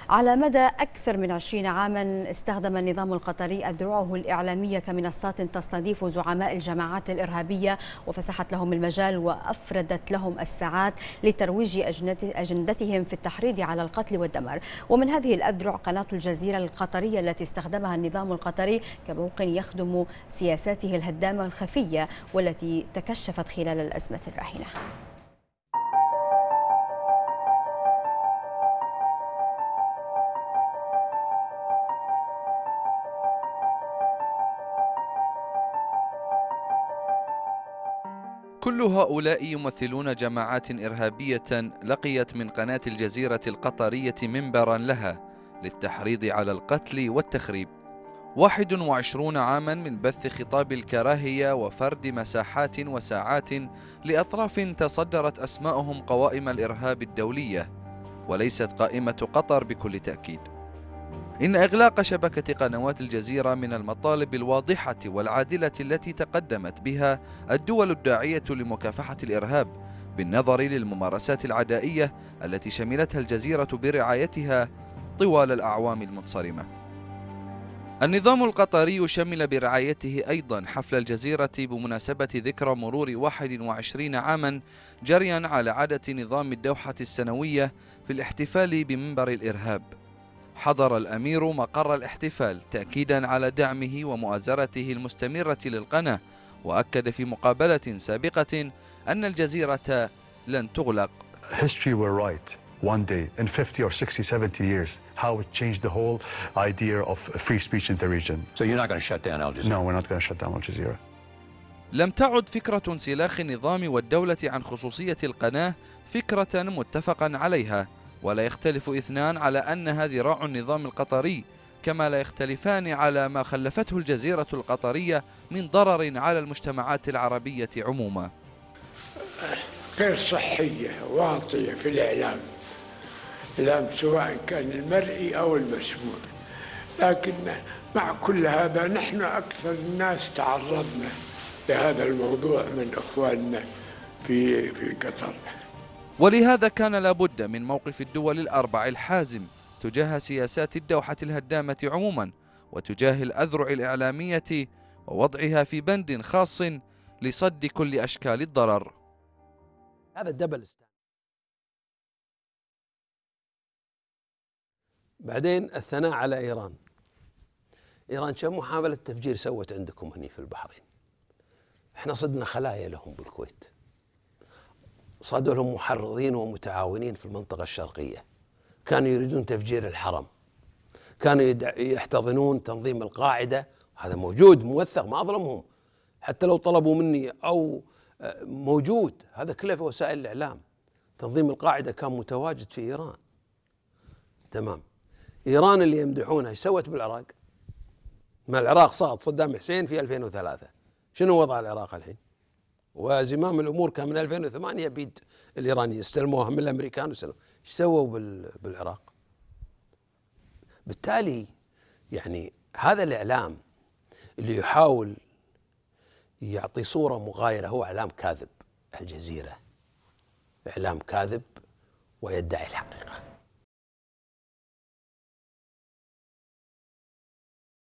على مدى أكثر من 20 عاما استخدم النظام القطري أذرعه الإعلامية كمنصات تستضيف زعماء الجماعات الإرهابية، وفسحت لهم المجال وأفردت لهم الساعات لترويج أجندتهم في التحريض على القتل والدمار. ومن هذه الأذرع قناة الجزيرة القطرية التي استخدمها النظام القطري كموقع يخدم سياساته الهدامة الخفية والتي تكشفت خلال الأزمة الراهنة. كل هؤلاء يمثلون جماعات إرهابية لقيت من قناة الجزيرة القطرية منبرا لها للتحريض على القتل والتخريب. 21 عاما من بث خطاب الكراهية وفرد مساحات وساعات لأطراف تصدرت أسماءهم قوائم الإرهاب الدولية، وليست قائمة قطر بكل تأكيد. إن إغلاق شبكة قنوات الجزيرة من المطالب الواضحة والعادلة التي تقدمت بها الدول الداعية لمكافحة الإرهاب، بالنظر للممارسات العدائية التي شملتها الجزيرة برعايتها طوال الأعوام المنصرمة. النظام القطري شمل برعايته أيضا حفل الجزيرة بمناسبة ذكرى مرور 21 عاما جريا على عادة نظام الدوحة السنوية في الاحتفال بمنبر الإرهاب. حضر الأمير مقر الاحتفال تأكيدا على دعمه ومؤازرته المستمرة للقناة، وأكد في مقابلة سابقة أن الجزيرة لن تغلق. History were right one day in 50 or 60, 70 years how it changed the whole idea of free speech in the region. So you're not going to shut down Al Jazeera? No, we're not going to shut down Al Jazeera. لم تعد فكرة انسلاخ النظام والدولة عن خصوصية القناة فكرة متفقا عليها، ولا يختلف اثنان على أنها ذراع النظام القطري، كما لا يختلفان على ما خلفته الجزيرة القطرية من ضرر على المجتمعات العربية عموما. غير صحية واطية في الإعلام سواء كان المرئي أو المسموع، لكن مع كل هذا نحن أكثر الناس تعرضنا لهذا الموضوع من إخواننا في قطر. ولهذا كان لابد من موقف الدول الأربع الحازم تجاه سياسات الدوحة الهدامة عموما، وتجاه الأذرع الإعلامية، ووضعها في بند خاص لصد كل أشكال الضرر. هذا الدبل ستاند. بعدين الثناء على إيران. إيران كم محاولة تفجير سوت عندكم هني في البحرين؟ احنا صدنا خلايا لهم بالكويت، صادوا لهم محرضين ومتعاونين في المنطقة الشرقية، كانوا يريدون تفجير الحرم، كانوا يحتضنون تنظيم القاعدة، هذا موجود موثق ما أظلمهم، حتى لو طلبوا مني أو موجود، هذا كله في وسائل الإعلام. تنظيم القاعدة كان متواجد في إيران. تمام. إيران اللي يمدحونها ايش سوت بالعراق؟ ما العراق صاد صدام حسين في 2003، شنو وضع العراق الحين؟ وزمام الأمور كان من 2008 بيد الإيرانيين، استلموها من الأمريكان وسلموا. ايش سووا بالعراق؟ بالتالي يعني هذا الإعلام اللي يحاول يعطي صورة مغايرة هو إعلام كاذب. الجزيرة إعلام كاذب ويدعي الحقيقة.